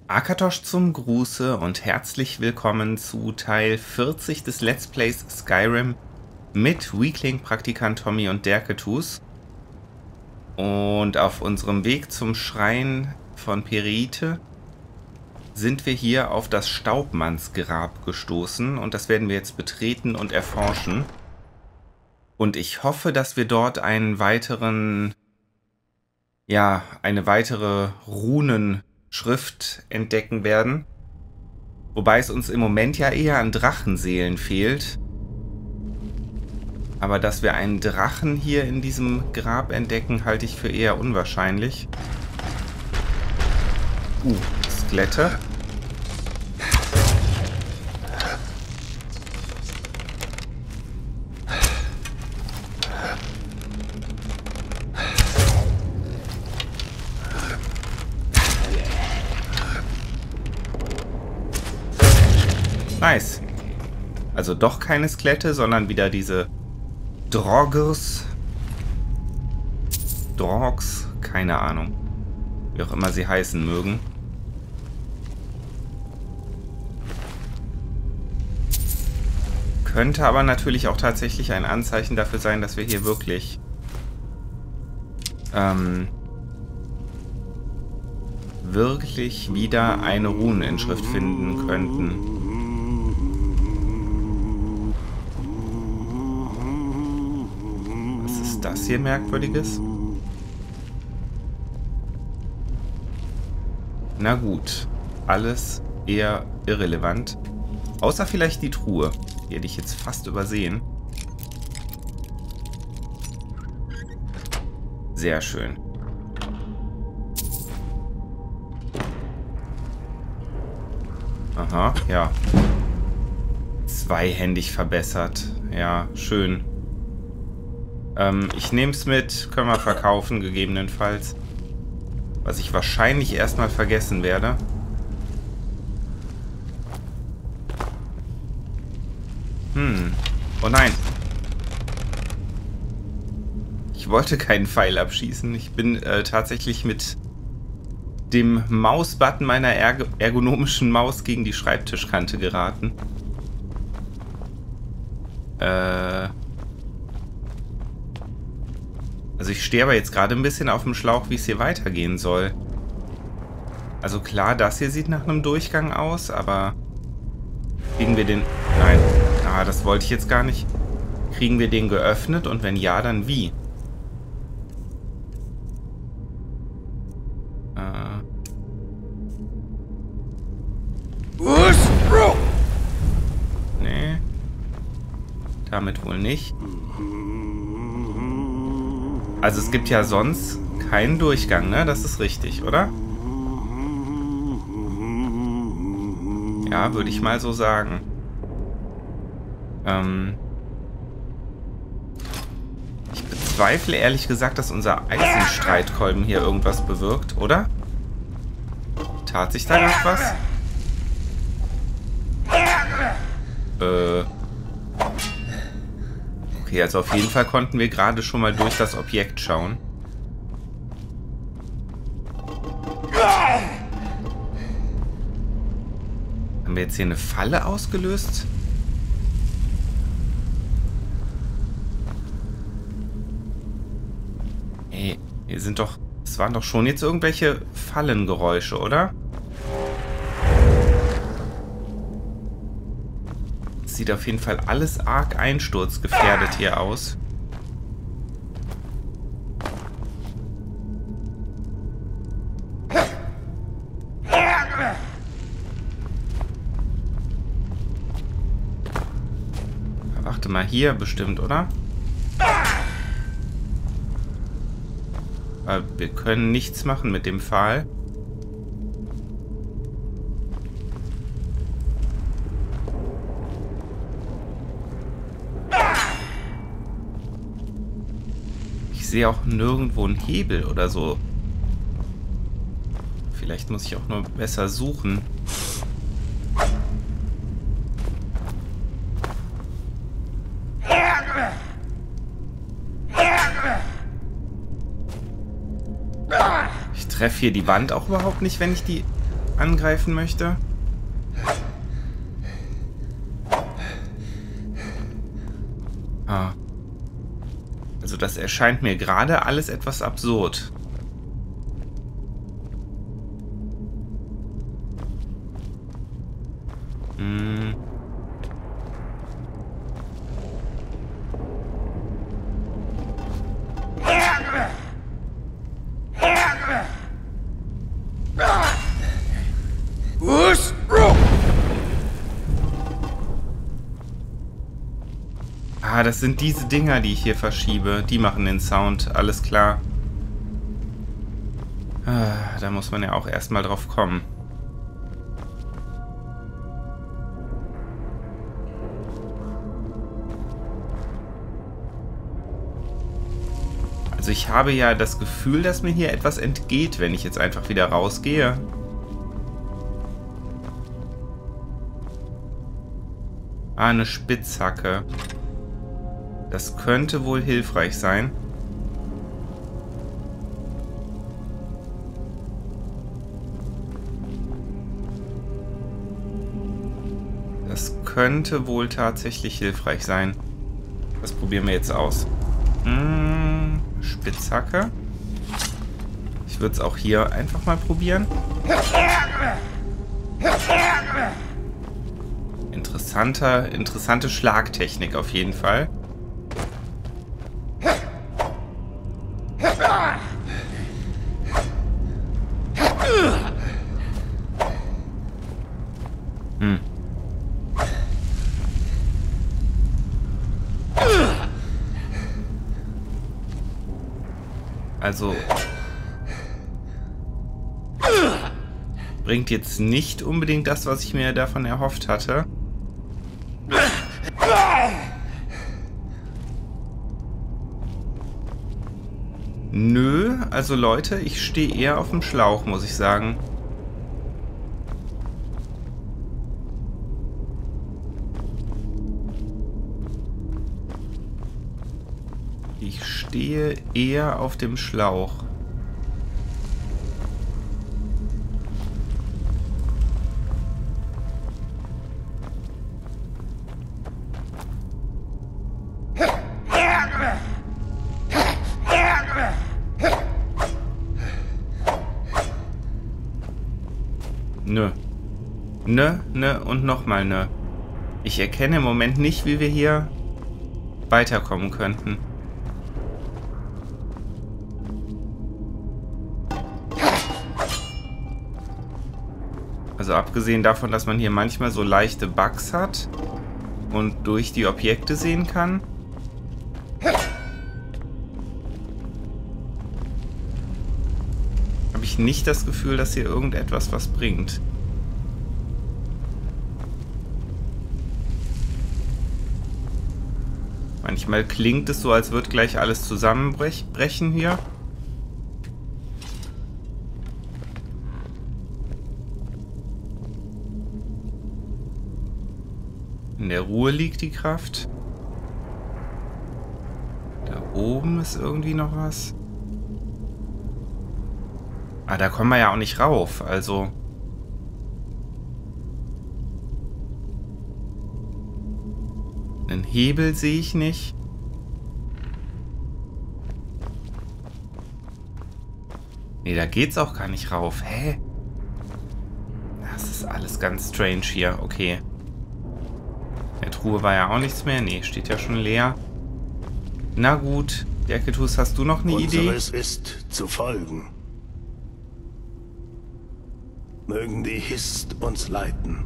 Akatosh zum Gruße und herzlich willkommen zu Teil 40 des Let's Plays Skyrim mit Weakling-Praktikant Tommy und Derketus. Und auf unserem Weg zum Schrein von Pereite sind wir hier auf das Staubmannsgrab gestoßen und das werden wir jetzt betreten und erforschen. Und ich hoffe, dass wir dort einen weiteren, eine weitere Runenschrift entdecken werden. Wobei es uns im Moment ja eher an Drachenseelen fehlt. Aber dass wir einen Drachen hier in diesem Grab entdecken, halte ich für eher unwahrscheinlich. Skelette. Nice. Also doch keine Skelette, sondern wieder diese Drogs, keine Ahnung. Wie auch immer sie heißen mögen. Könnte aber natürlich auch tatsächlich ein Anzeichen dafür sein, dass wir hier wirklich wieder eine Runeninschrift finden könnten. Das hier Merkwürdiges? Na gut, alles eher irrelevant. Außer vielleicht die Truhe. Die hätte ich jetzt fast übersehen. Sehr schön. Aha, ja. Zweihändig verbessert. Ja, schön. Ich nehme es mit, können wir verkaufen, gegebenenfalls. Was ich wahrscheinlich erstmal vergessen werde. Oh nein. Ich wollte keinen Pfeil abschießen. Ich bin tatsächlich mit dem Mausbutton meiner ergonomischen Maus gegen die Schreibtischkante geraten. Also ich stehe aber jetzt gerade ein bisschen auf dem Schlauch, wie es hier weitergehen soll. Also klar, das hier sieht nach einem Durchgang aus, aber kriegen wir den... Nein, das wollte ich jetzt gar nicht. Kriegen wir den geöffnet und wenn ja, dann wie? Nee. Damit wohl nicht. Also es gibt ja sonst keinen Durchgang, ne? Das ist richtig, oder? Ja, würde ich mal so sagen. Ich bezweifle ehrlich gesagt, dass unser Eisenstreitkolben hier irgendwas bewirkt, oder? Tat sich da noch was? Okay, also auf jeden Fall konnten wir gerade schon mal durch das Objekt schauen. Haben wir jetzt hier eine Falle ausgelöst? Ey, hier sind doch... Es waren doch schon jetzt irgendwelche Fallengeräusche, oder? Sieht auf jeden Fall alles arg einsturzgefährdet hier aus. Warte mal, hier bestimmt, oder? Wir können nichts machen mit dem Pfahl. Ich sehe auch nirgendwo einen Hebel oder so. Vielleicht muss ich auch nur besser suchen. Ich treffe hier die Wand auch überhaupt nicht, wenn ich die angreifen möchte. Ah. Also das erscheint mir gerade alles etwas absurd. Hm. Ah, das sind diese Dinger, die ich hier verschiebe. Die machen den Sound, alles klar. Ah, da muss man ja auch erstmal drauf kommen. Also ich habe ja das Gefühl, dass mir hier etwas entgeht, wenn ich jetzt einfach wieder rausgehe. Ah, eine Spitzhacke. Das könnte wohl hilfreich sein. Das könnte wohl tatsächlich hilfreich sein. Das probieren wir jetzt aus. Spitzhacke. Ich würde es auch hier einfach mal probieren. Interessante Schlagtechnik auf jeden Fall. Also bringt jetzt nicht unbedingt das, was ich mir davon erhofft hatte. Nö, also Leute, ich stehe eher auf dem Schlauch, muss ich sagen. Ich stehe eher auf dem Schlauch. Nö. Nö und nochmal nö. Ich erkenne im Moment nicht, wie wir hier weiterkommen könnten. Also abgesehen davon, dass man hier manchmal so leichte Bugs hat und durch die Objekte sehen kann. Habe ich nicht das Gefühl, dass hier irgendetwas was bringt. Manchmal klingt es so, als würde gleich alles zusammenbrechen hier. In der Ruhe liegt die Kraft. Da oben ist irgendwie noch was. Ah, da kommen wir ja auch nicht rauf, also. Einen Hebel sehe ich nicht. Nee, da geht's auch gar nicht rauf. Hä? Das ist alles ganz strange hier. Okay. In der Truhe war ja auch nichts mehr. Nee, steht ja schon leer. Na gut. Derketus, hast du noch eine Idee? Unseres ist zu folgen. Mögen die Hist uns leiten.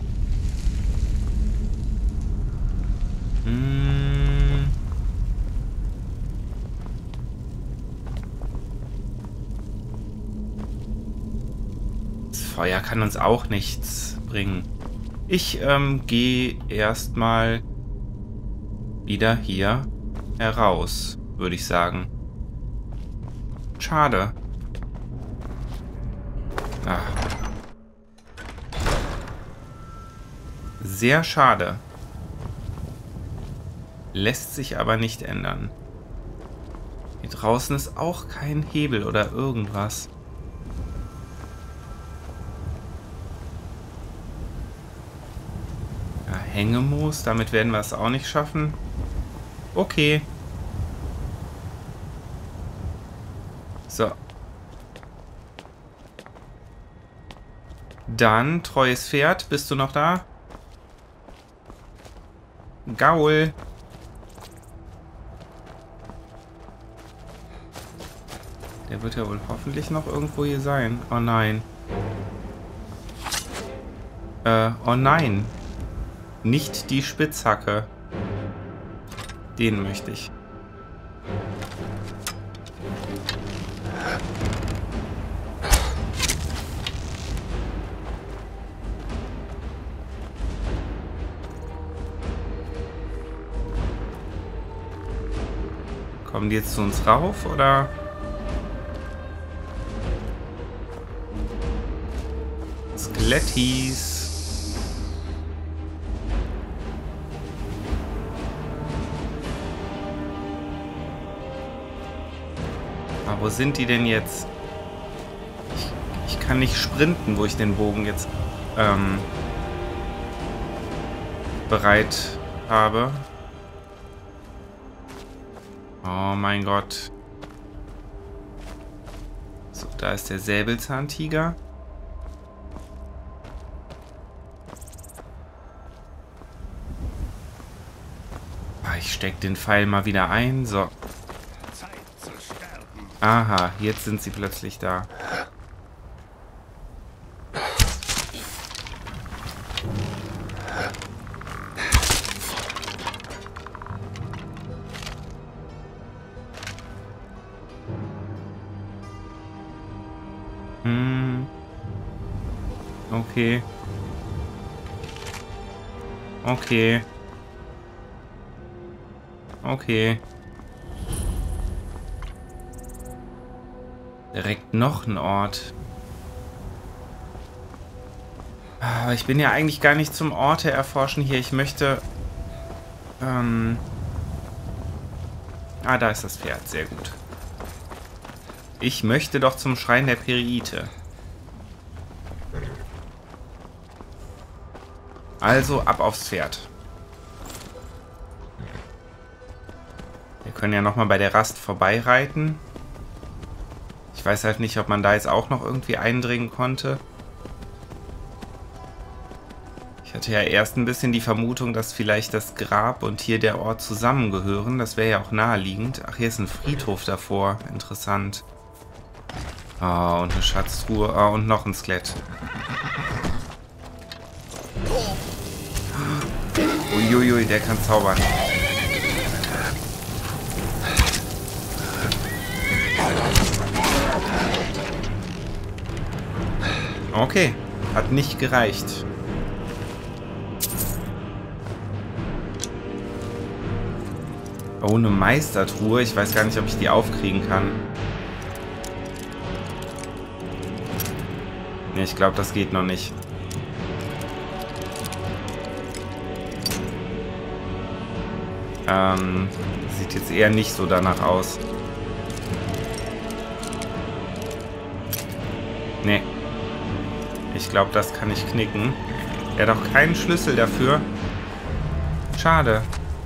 Das Feuer kann uns auch nichts bringen. Ich gehe erstmal wieder hier heraus, würde ich sagen. Schade. Ach. Sehr schade. Lässt sich aber nicht ändern. Hier draußen ist auch kein Hebel oder irgendwas. Hängemoos, damit werden wir es auch nicht schaffen. Okay. So. Dann, treues Pferd, bist du noch da? Gaul. Der wird ja wohl hoffentlich noch irgendwo hier sein. Oh nein. Oh nein. Nicht die Spitzhacke. Den möchte ich. Kommen die jetzt zu uns rauf, oder? Skelettis. Aber wo sind die denn jetzt? Ich kann nicht sprinten, wo ich den Bogen jetzt bereit habe. Oh mein Gott. So, da ist der Säbelzahntiger. Ich stecke den Pfeil mal wieder ein. So. Aha, jetzt sind sie plötzlich da. Okay. Okay. Okay. Direkt noch ein Ort. Aber ich bin ja eigentlich gar nicht zum Orte erforschen hier. Ich möchte... da ist das Pferd. Sehr gut. Ich möchte doch zum Schrein der Pereite. Also ab aufs Pferd. Wir können ja nochmal bei der Rast vorbeireiten. Ich weiß halt nicht, ob man da jetzt auch noch irgendwie eindringen konnte. Ich hatte ja erst ein bisschen die Vermutung, dass vielleicht das Grab und hier der Ort zusammengehören. Das wäre ja auch naheliegend. Ach, hier ist ein Friedhof davor. Interessant. Ah, und eine Schatztruhe. Ah, und noch ein Skelett. Uiuiui, der kann zaubern. Okay, hat nicht gereicht. Oh, eine Meistertruhe. Ich weiß gar nicht, ob ich die aufkriegen kann. Nee, ich glaube, das geht noch nicht. Sieht jetzt eher nicht so danach aus. Nee. Ich glaube, das kann ich knicken. Er hat auch keinen Schlüssel dafür. Schade.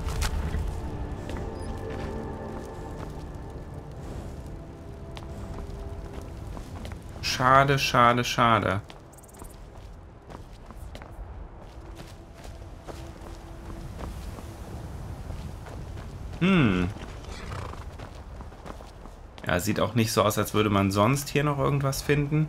Schade, schade, schade. Ja, sieht auch nicht so aus, als würde man sonst hier noch irgendwas finden.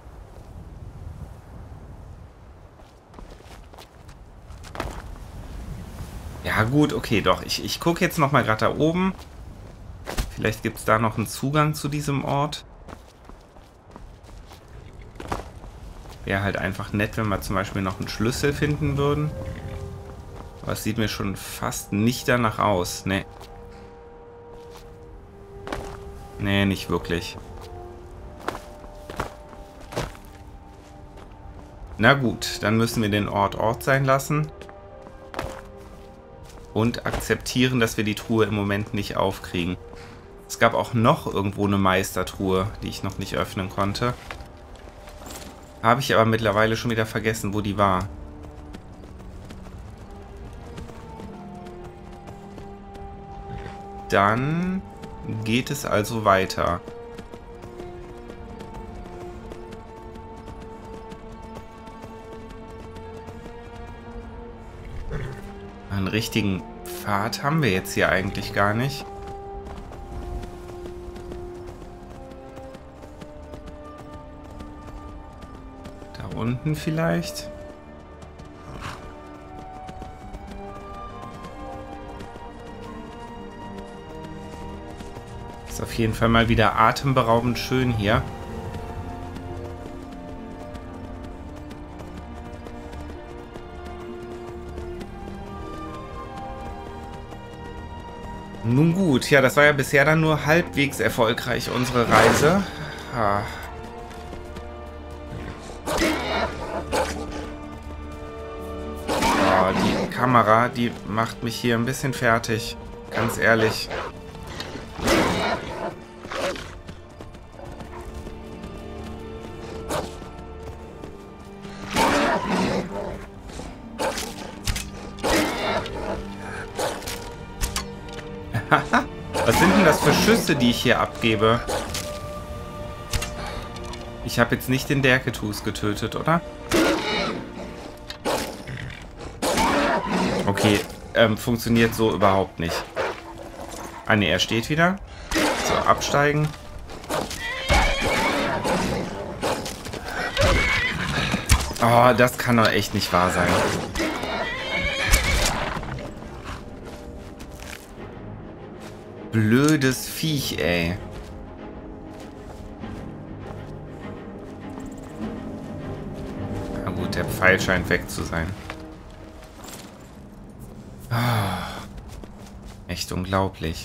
Ja gut, okay, doch. Ich gucke jetzt nochmal gerade da oben. Vielleicht gibt es da noch einen Zugang zu diesem Ort. Wäre halt einfach nett, wenn wir zum Beispiel noch einen Schlüssel finden würden. Aber es sieht mir schon fast nicht danach aus. Nee. Nee, nicht wirklich. Na gut, dann müssen wir den Ort sein lassen. Und akzeptieren, dass wir die Truhe im Moment nicht aufkriegen. Es gab auch noch irgendwo eine Meistertruhe, die ich noch nicht öffnen konnte. Habe ich aber mittlerweile schon wieder vergessen, wo die war. dann geht es also weiter. Einen richtigen Pfad haben wir jetzt hier eigentlich gar nicht. Da unten vielleicht? Ist auf jeden Fall mal wieder atemberaubend schön hier. Nun gut, ja, das war ja bisher dann nur halbwegs erfolgreich, unsere Reise. Oh, die Kamera, die macht mich hier ein bisschen fertig. Ganz ehrlich. Was sind denn das für Schüsse, die ich hier abgebe? Ich habe jetzt nicht den Derketus getötet, oder? Okay, funktioniert so überhaupt nicht. Ah ne, er steht wieder. So, absteigen. Oh, das kann doch echt nicht wahr sein. Blödes Viech, ey. Na gut, der Pfeil scheint weg zu sein. Oh, echt unglaublich.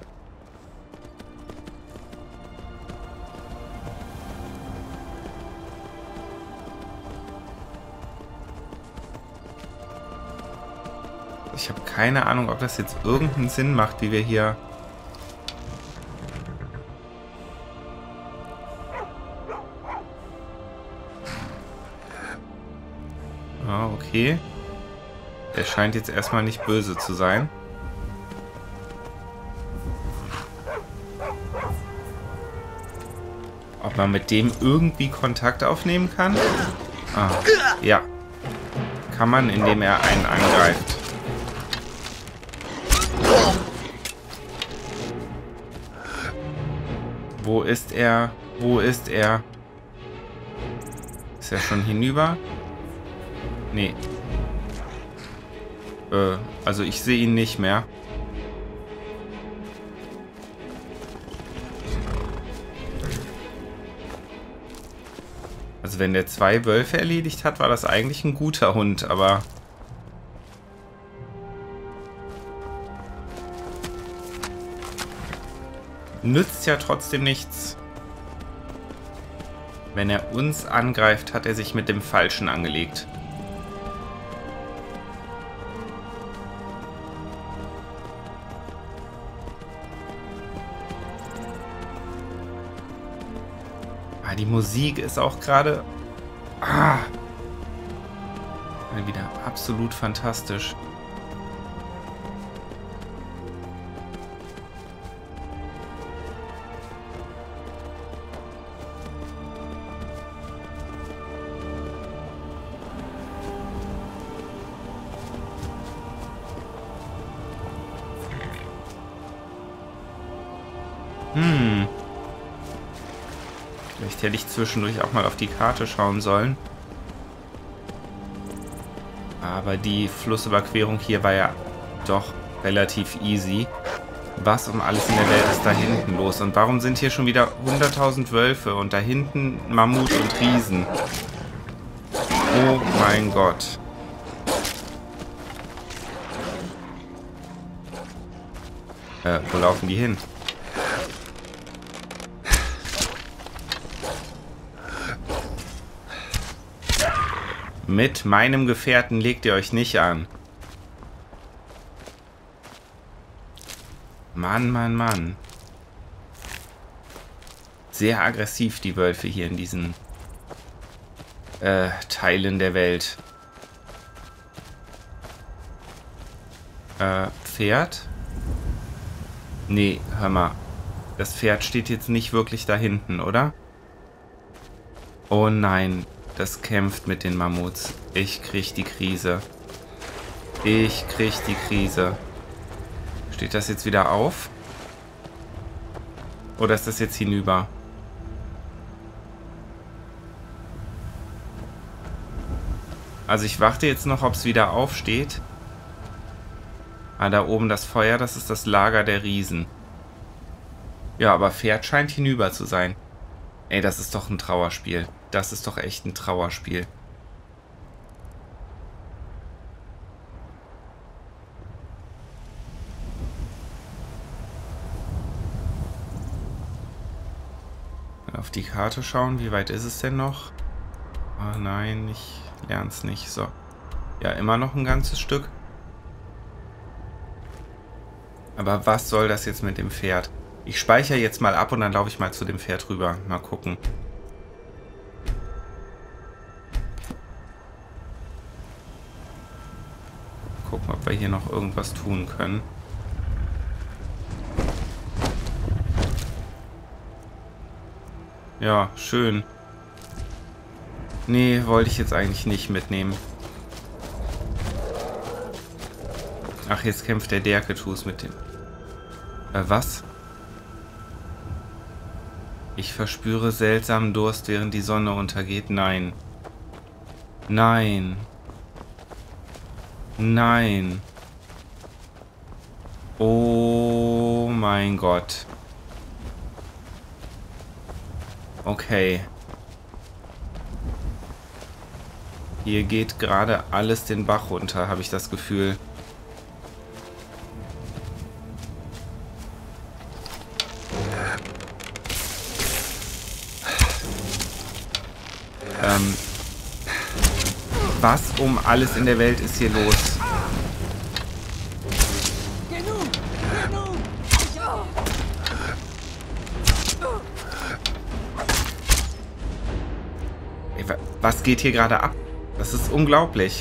Ich habe keine Ahnung, ob das jetzt irgendeinen Sinn macht, wie wir hier... Ah, okay. Der scheint jetzt erstmal nicht böse zu sein. Ob man mit dem irgendwie Kontakt aufnehmen kann? Ah, ja. Kann man, indem er einen angreift. Wo ist er? Wo ist er? Ist er schon hinüber? Nee. Also ich sehe ihn nicht mehr. Also wenn der 2 Wölfe erledigt hat, war das eigentlich ein guter Hund, aber... Nützt ja trotzdem nichts. Wenn er uns angreift, hat er sich mit dem Falschen angelegt. Ah, die Musik ist auch gerade... wieder absolut fantastisch. Vielleicht hätte ich zwischendurch auch mal auf die Karte schauen sollen. Aber die Flussüberquerung hier war ja doch relativ easy. Was um alles in der Welt ist da hinten los? Und warum sind hier schon wieder 100.000 Wölfe und da hinten Mammut und Riesen? Oh mein Gott. Wo laufen die hin? Mit meinem Gefährten legt ihr euch nicht an. Mann, Mann, Mann. Sehr aggressiv, die Wölfe hier in diesen Teilen der Welt. Pferd? Nee, hör mal. Das Pferd steht jetzt nicht wirklich da hinten, oder? Oh nein, das kämpft mit den Mammuts. Ich krieg die Krise. Ich krieg die Krise. Steht das jetzt wieder auf? Oder ist das jetzt hinüber? Also ich warte jetzt noch, ob es wieder aufsteht. Ah, da oben das Feuer, das ist das Lager der Riesen. Ja, aber Pferd scheint hinüber zu sein. Ey, das ist doch ein Trauerspiel. Das ist doch echt ein Trauerspiel. Auf die Karte schauen, wie weit ist es denn noch? Ah nein, ich lerne es nicht. So. Ja, immer noch ein ganzes Stück. Aber was soll das jetzt mit dem Pferd? Ich speichere jetzt mal ab und dann laufe ich mal zu dem Pferd rüber. Mal gucken. Gucken, ob wir hier noch irgendwas tun können. Ja, schön. Nee, wollte ich jetzt eigentlich nicht mitnehmen. Ach, jetzt kämpft der Derketus mit dem... was? Ich verspüre seltsamen Durst, während die Sonne untergeht. Nein. Nein. Nein. Oh mein Gott. Okay. Hier geht gerade alles den Bach runter, habe ich das Gefühl. Was um alles in der Welt ist hier los? Ey, was geht hier gerade ab? Das ist unglaublich.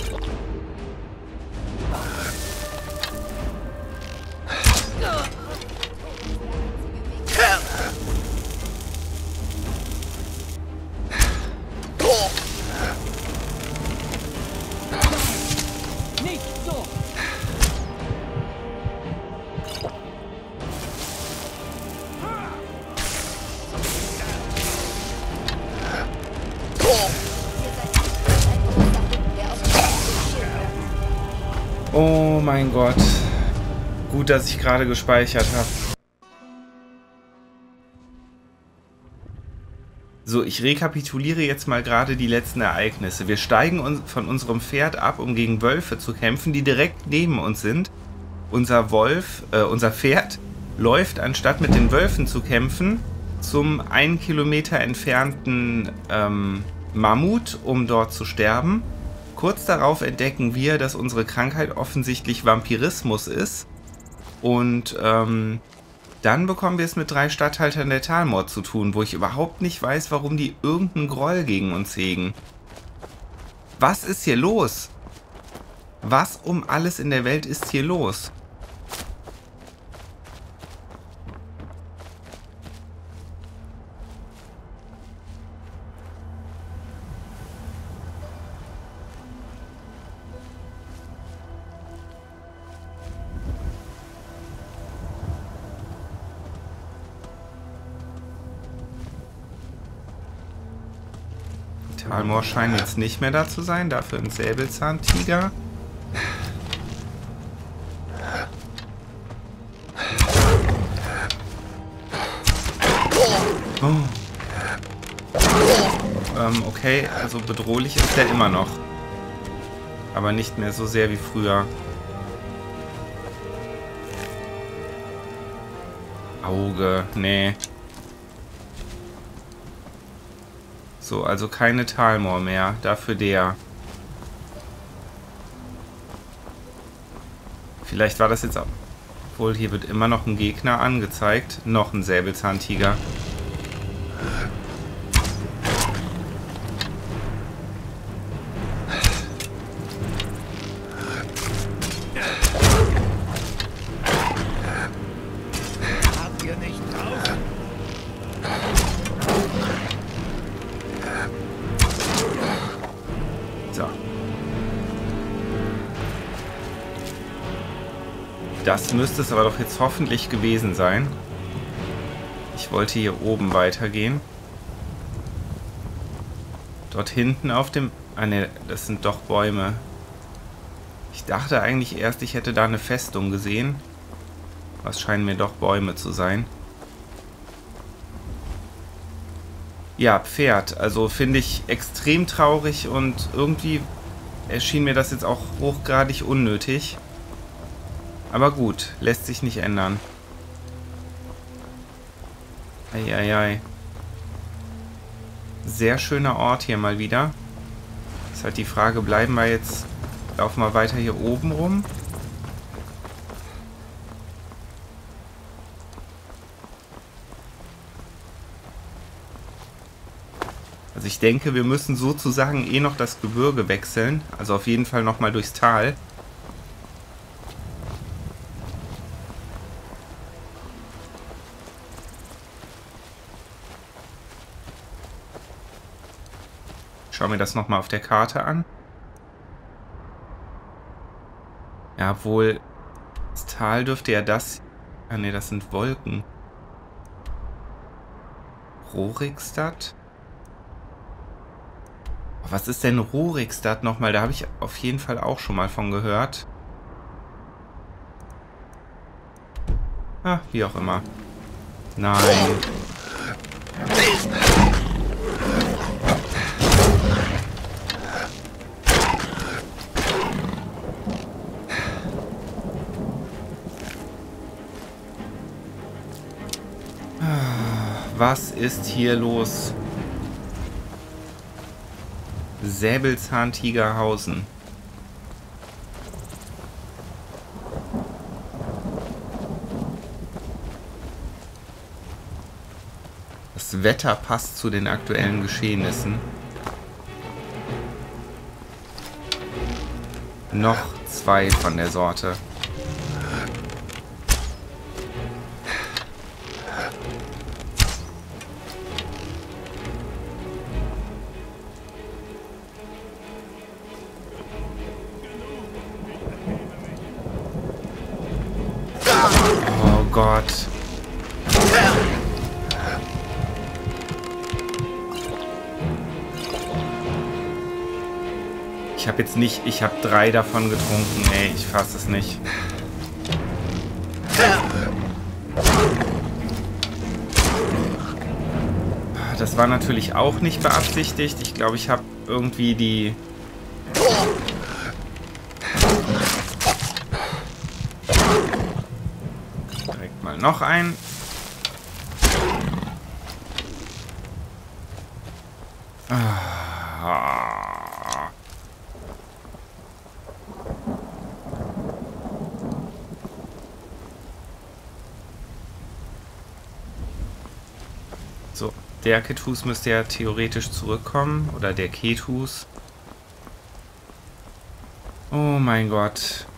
Oh mein Gott. Gut, dass ich gerade gespeichert habe. So, ich rekapituliere jetzt mal gerade die letzten Ereignisse. Wir steigen von unserem Pferd ab, um gegen Wölfe zu kämpfen, die direkt neben uns sind. Unser Pferd läuft, anstatt mit den Wölfen zu kämpfen, zum 1 Kilometer entfernten Mammut, um dort zu sterben. Kurz darauf entdecken wir, dass unsere Krankheit offensichtlich Vampirismus ist. Und dann bekommen wir es mit 3 Statthaltern der Talmor zu tun, wo ich überhaupt nicht weiß, warum die irgendeinen Groll gegen uns hegen. Was ist hier los? Was um alles in der Welt ist hier los? Talmor scheint jetzt nicht mehr da zu sein, dafür ein Säbelzahntiger. Oh. Okay, also bedrohlich ist der immer noch. Aber nicht mehr so sehr wie früher. Auge, nee. So, also keine Talmor mehr. Dafür der. Vielleicht war das jetzt auch... Obwohl, hier wird immer noch ein Gegner angezeigt. Noch ein Säbelzahntiger. Das müsste es aber doch jetzt hoffentlich gewesen sein. Ich wollte hier oben weitergehen. Dort hinten auf dem... Ah ne, das sind doch Bäume. Ich dachte eigentlich erst, ich hätte da eine Festung gesehen. Was scheinen mir doch Bäume zu sein. Ja, Pferd. Also finde ich extrem traurig und irgendwie erschien mir das jetzt auch hochgradig unnötig. Aber gut, lässt sich nicht ändern. Eieiei. Sehr schöner Ort hier mal wieder. Ist halt die Frage, bleiben wir jetzt... Laufen wir weiter hier oben rum? Also ich denke, wir müssen sozusagen eh noch das Gebirge wechseln. Also auf jeden Fall nochmal durchs Tal. Ich schaue mir das nochmal auf der Karte an. Ja, obwohl das Tal dürfte ja das... Ah ne, das sind Wolken. Rorikstadt? Oh, was ist denn Rorikstadt nochmal? Da habe ich auf jeden Fall auch schon mal von gehört. Ah, wie auch immer. Nein. Was ist hier los? Säbelzahntigerhausen. Das Wetter passt zu den aktuellen Geschehnissen. Noch 2 von der Sorte. Oh Gott. Ich habe jetzt nicht... Ich habe 3 davon getrunken. Ey, ich fasse es nicht. Das war natürlich auch nicht beabsichtigt. Ich glaube, ich habe irgendwie die... Direkt mal noch ein. So, der Ketus müsste ja theoretisch zurückkommen. Oder der Ketus. Oh mein Gott.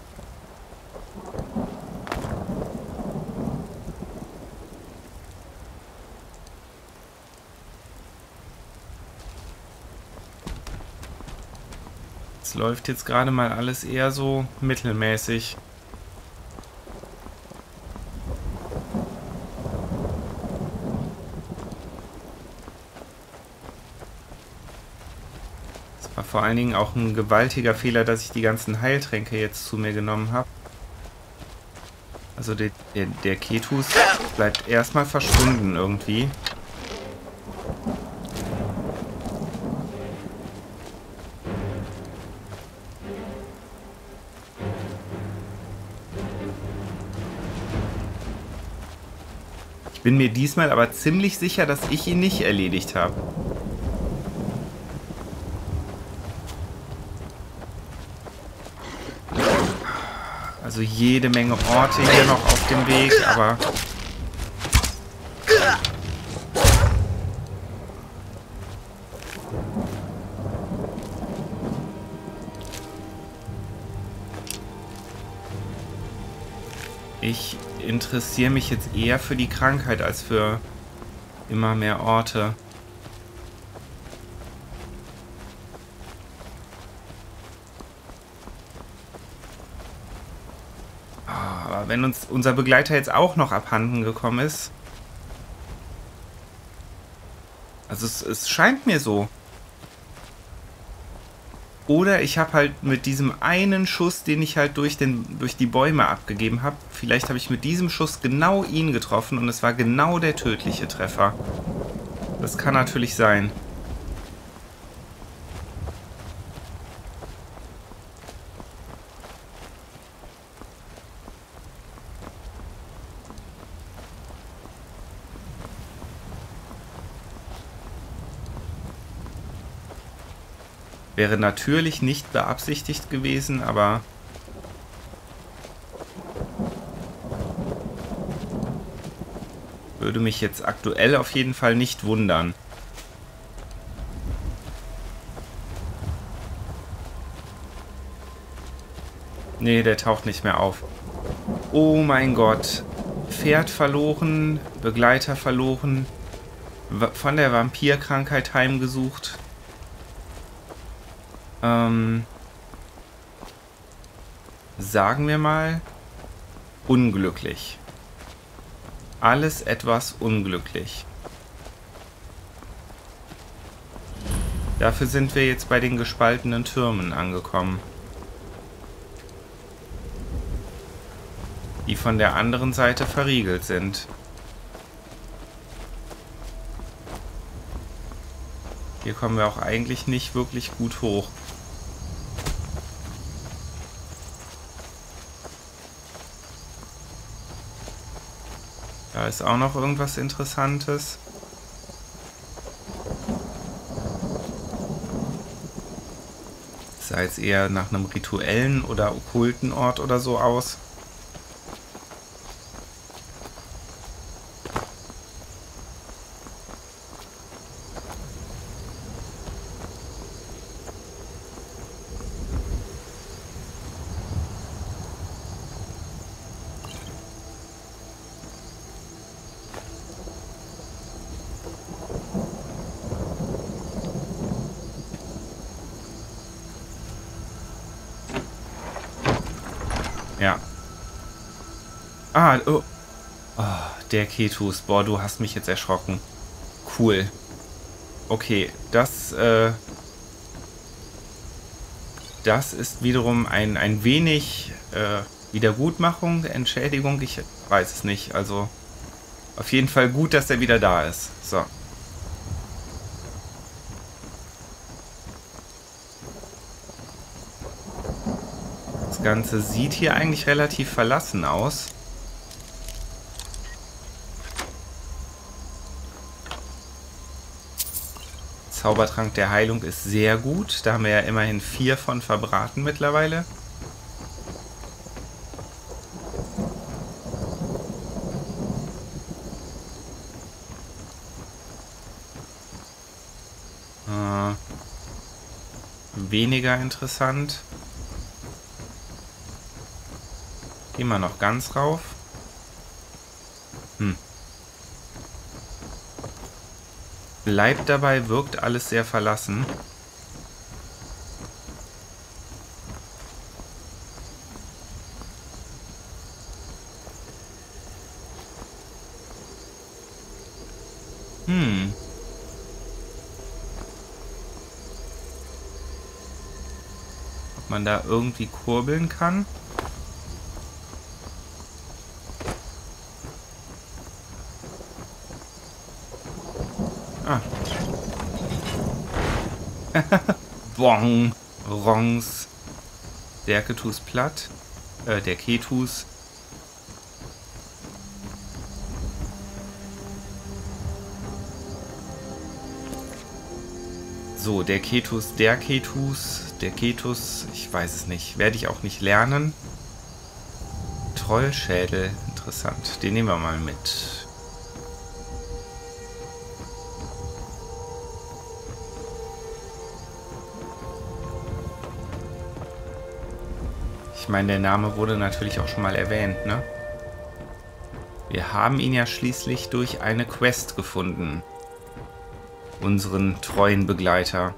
Es läuft jetzt gerade mal alles eher so mittelmäßig. Vor allen Dingen auch ein gewaltiger Fehler, dass ich die ganzen Heiltränke jetzt zu mir genommen habe. Also der Ketus bleibt erstmal verschwunden irgendwie. Ich bin mir diesmal aber ziemlich sicher, dass ich ihn nicht erledigt habe. Also jede Menge Orte hier noch auf dem Weg, aber... Ich interessiere mich jetzt eher für die Krankheit als für immer mehr Orte. wenn uns unser Begleiter jetzt auch noch abhanden gekommen ist. Also es scheint mir so. Oder ich habe halt mit diesem einen Schuss, den ich halt durch die Bäume abgegeben habe, vielleicht habe ich mit diesem Schuss genau ihn getroffen und es war genau der tödliche Treffer. Das kann natürlich sein. Wäre natürlich nicht beabsichtigt gewesen, aber würde mich jetzt aktuell auf jeden Fall nicht wundern. Nee, der taucht nicht mehr auf. Oh mein Gott. Pferd verloren, Begleiter verloren, von der Vampirkrankheit heimgesucht. Sagen wir mal, unglücklich. Alles etwas unglücklich. Dafür sind wir jetzt bei den gespaltenen Türmen angekommen. Die von der anderen Seite verriegelt sind. Hier kommen wir auch eigentlich nicht wirklich gut hoch. Da ist auch noch irgendwas Interessantes. Sah jetzt eher nach einem rituellen oder okkulten Ort oder so aus. Ja. Ah, oh. Oh, der Ketus. Boah, du hast mich jetzt erschrocken. Cool. Okay, das ist wiederum ein wenig Wiedergutmachung, Entschädigung. Ich weiß es nicht. Also auf jeden Fall gut, dass er wieder da ist. So. Das Ganze sieht hier eigentlich relativ verlassen aus. Zaubertrank der Heilung ist sehr gut. Da haben wir ja immerhin 4 von verbraten mittlerweile. Weniger interessant. Gehen wir noch ganz rauf. Bleibt dabei, wirkt alles sehr verlassen. Ob man da irgendwie kurbeln kann? Ah. Bong. Rongs. Der Ketus platt. Der Ketus. So, der Ketus, der Ketus, ich weiß es nicht. Werde ich auch nicht lernen. Trollschädel, interessant. Den nehmen wir mal mit. Ich meine, der Name wurde natürlich auch schon mal erwähnt, ne? Wir haben ihn ja schließlich durch eine Quest gefunden. Unseren treuen Begleiter.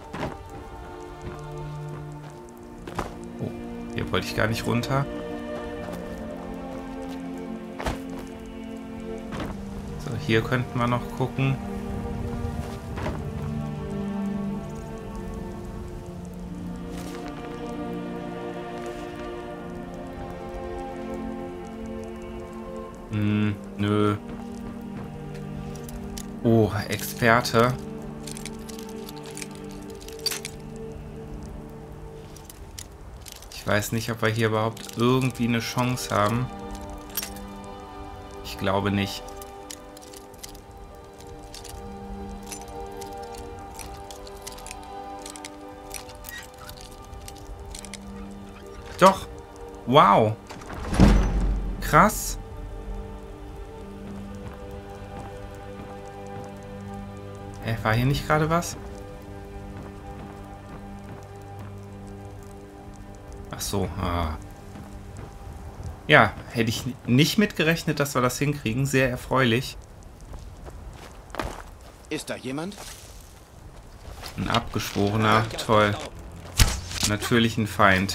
Oh, hier wollte ich gar nicht runter. hier könnten wir noch gucken. Nö. Oh, Experte. Ich weiß nicht, ob wir hier überhaupt irgendwie eine Chance haben. Ich glaube nicht. Doch. Wow. Krass. War hier nicht gerade was? Ach so. Ah. Ja, hätte ich nicht mitgerechnet, dass wir das hinkriegen. Sehr erfreulich. Ist da jemand? Ein Abgeschworener. Toll. Natürlich ein Feind.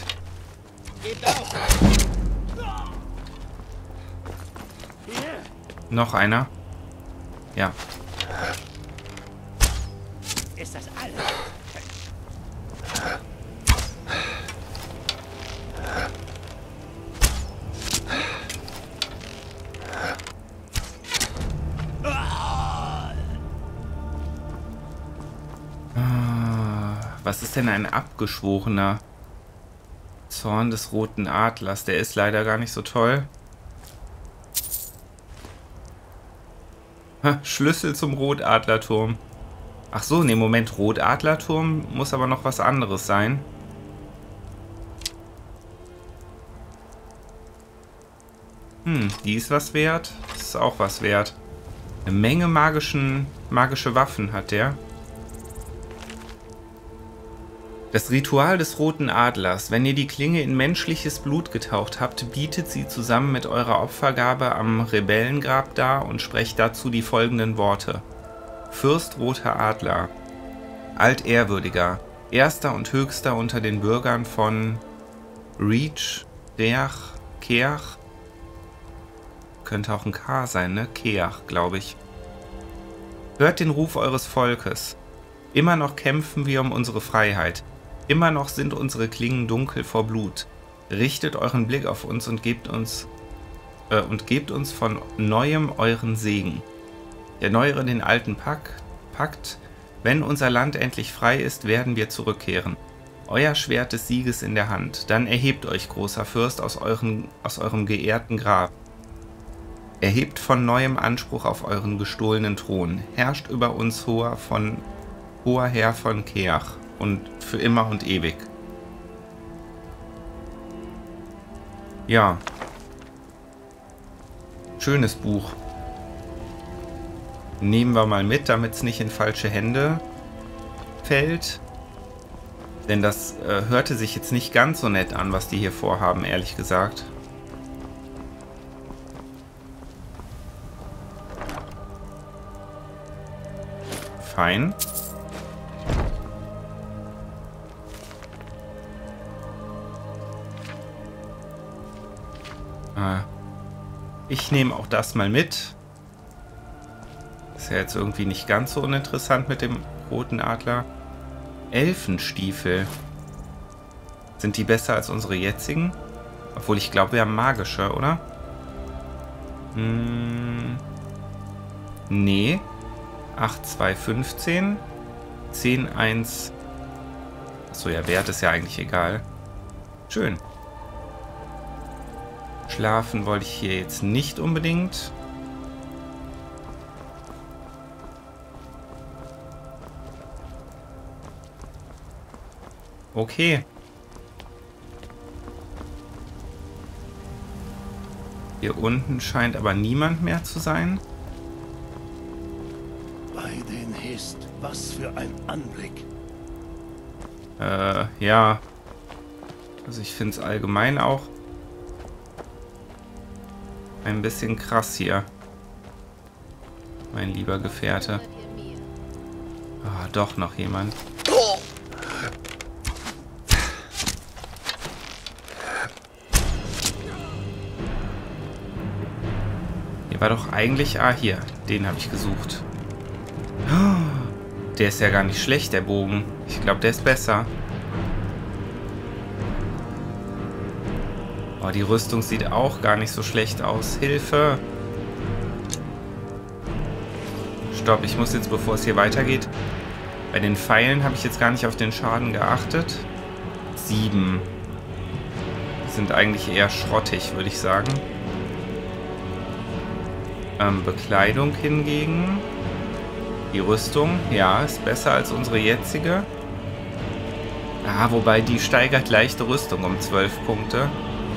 Noch einer? Ja. Ist das alles? Was ist denn ein Abgeschworener? Zorn des Roten Adlers. Der ist leider gar nicht so toll. Ha, Schlüssel zum Rotadlerturm. Ach so, ne, Moment. Rotadlerturm muss aber noch was anderes sein. Die ist was wert. Das ist auch was wert. Eine Menge magische Waffen hat der. Das Ritual des Roten Adlers. Wenn ihr die Klinge in menschliches Blut getaucht habt, bietet sie zusammen mit eurer Opfergabe am Rebellengrab dar und sprecht dazu die folgenden Worte. Fürst Roter Adler, Altehrwürdiger, erster und höchster unter den Bürgern von Reach, Reach, Keach. Könnte auch ein K sein, ne? Keach, glaube ich. Hört den Ruf eures Volkes. Immer noch kämpfen wir um unsere Freiheit. Immer noch sind unsere Klingen dunkel vor Blut. Richtet euren Blick auf uns und gebt uns von Neuem euren Segen. Erneuere den alten Pakt. Wenn unser Land endlich frei ist, werden wir zurückkehren. Euer Schwert des Sieges in der Hand. Dann erhebt euch, großer Fürst, aus eurem geehrten Grab. Erhebt von neuem Anspruch auf euren gestohlenen Thron. Herrscht über uns, hoher Herr von Keach. Und für immer und ewig. Ja. Schönes Buch. Nehmen wir mal mit, damit es nicht in falsche Hände fällt. Denn das hörte sich jetzt nicht ganz so nett an, was die hier vorhaben, ehrlich gesagt. Fein. Ich nehme auch das mal mit. Ist ja jetzt irgendwie nicht ganz so uninteressant mit dem Roten Adler. Elfenstiefel. Sind die besser als unsere jetzigen? Obwohl ich glaube, wir haben magische, oder? Nee. 8,215. 10,1. Achso, ja, Wert ist ja eigentlich egal. Schön. Schlafen wollte ich hier jetzt nicht unbedingt. Okay. Hier unten scheint aber niemand mehr zu sein. Bei den Hist, was für ein Anblick. Ja. Also ich finde es allgemein auch ein bisschen krass hier, mein lieber Gefährte. Ah, doch noch jemand. Hier war doch eigentlich... Ah, hier. Den habe ich gesucht. Der ist ja gar nicht schlecht, der Bogen. Ich glaube, der ist besser. Oh, die Rüstung sieht auch gar nicht so schlecht aus. Hilfe! Stopp, ich muss jetzt, bevor es hier weitergeht... Bei den Pfeilen habe ich jetzt gar nicht auf den Schaden geachtet. 7. Sind eigentlich eher schrottig, würde ich sagen. Bekleidung hingegen. Die Rüstung, ja, ist besser als unsere jetzige. Ah, wobei die steigert leichte Rüstung um 12 Punkte.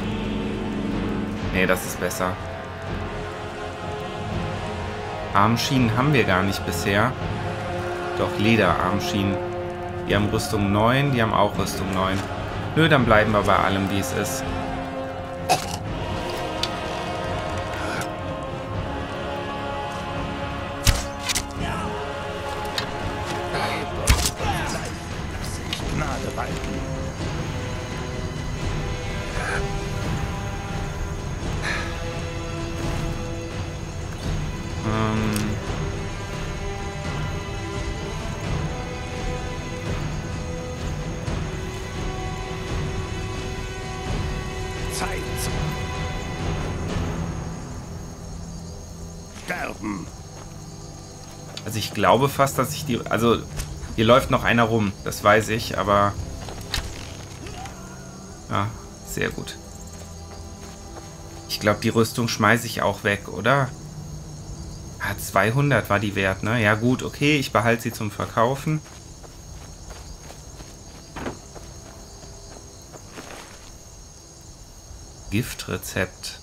Nee, das ist besser. Armschienen haben wir gar nicht bisher. Doch, Lederarmschienen. Die haben Rüstung 9, die haben auch Rüstung 9. Nö, dann bleiben wir bei allem, wie es ist. Gnade walten. Zeit. Sterben. Also ich glaube fast, dass ich die... Also hier läuft noch einer rum, das weiß ich, aber... Ja, sehr gut. Ich glaube, die Rüstung schmeiße ich auch weg, oder? Ah, 200 war die wert, ne? Ja gut, okay, ich behalte sie zum Verkaufen. Giftrezept.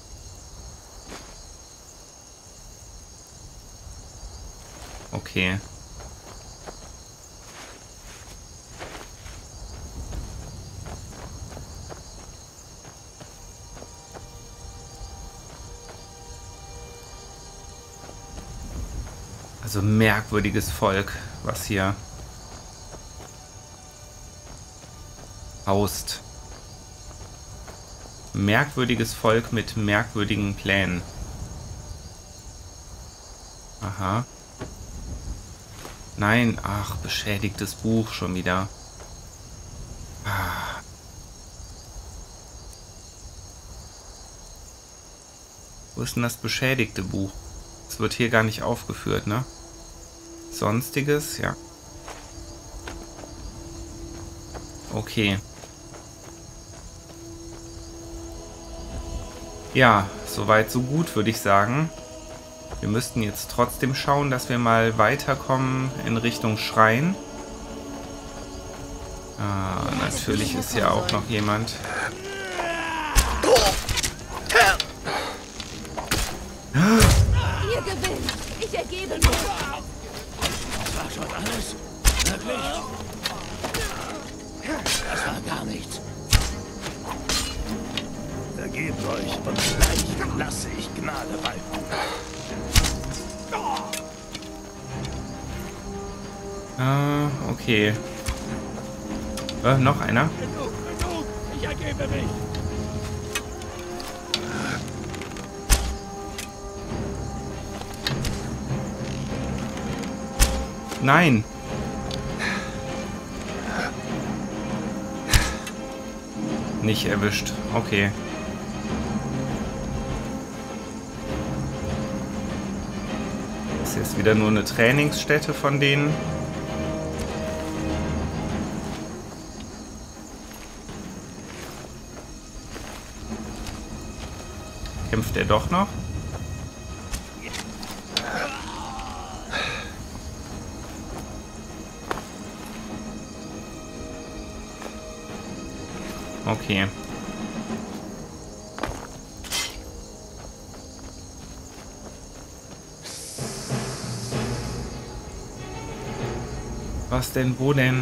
Okay. Also merkwürdiges Volk, was hier haust. Merkwürdiges Volk mit merkwürdigen Plänen. Aha. Nein, ach, beschädigtes Buch schon wieder. Ah. Wo ist denn das beschädigte Buch? Das wird hier gar nicht aufgeführt, ne? Sonstiges, ja. Okay. Ja, soweit so gut, würde ich sagen. Wir müssten jetzt trotzdem schauen, dass wir mal weiterkommen in Richtung Schrein. Ah, natürlich ist ja auch noch jemand. Ihr gewinnt. Ich ergebe mich. Das war schon alles? Wirklich? Das war gar nichts. Vergebt euch und gleich lasse ich Gnade walten. Ah, okay. Noch einer? Genug. Ich ergebe mich. Nein. Nicht erwischt. Okay. Das ist jetzt wieder nur eine Trainingsstätte von denen. Kämpft er doch noch? Okay. Was denn? Wo denn?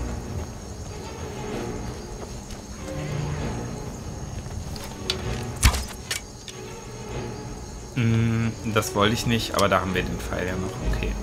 Das wollte ich nicht, aber da haben wir den Pfeil ja noch. Okay.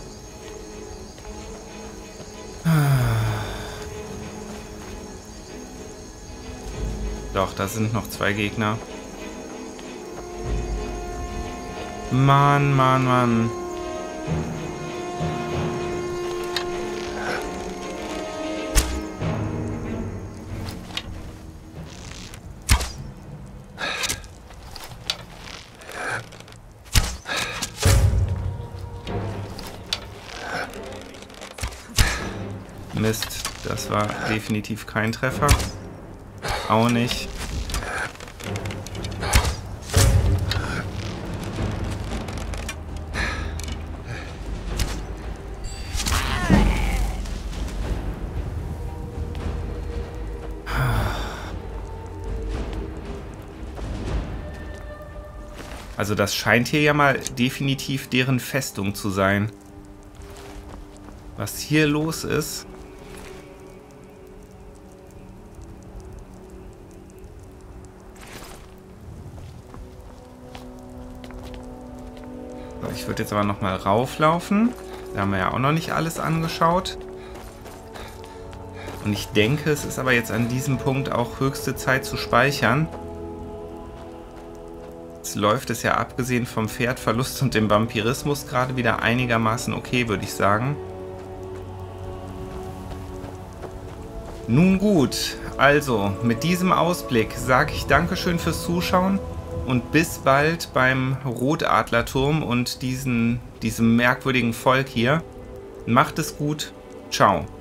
Doch, da sind noch 2 Gegner. Mann, Mann, Mann. Mist, das war definitiv kein Treffer. Auch nicht. Also das scheint hier ja mal definitiv deren Festung zu sein. Was hier los ist... Ich würde jetzt aber nochmal rauflaufen. Da haben wir ja auch noch nicht alles angeschaut. Und ich denke, es ist aber jetzt an diesem Punkt auch höchste Zeit zu speichern. Jetzt läuft es ja abgesehen vom Pferdverlust und dem Vampirismus gerade wieder einigermaßen okay, würde ich sagen. Nun gut, also mit diesem Ausblick sage ich Dankeschön fürs Zuschauen. Und bis bald beim Rotadlerturm und diesem merkwürdigen Volk hier. Macht es gut. Ciao.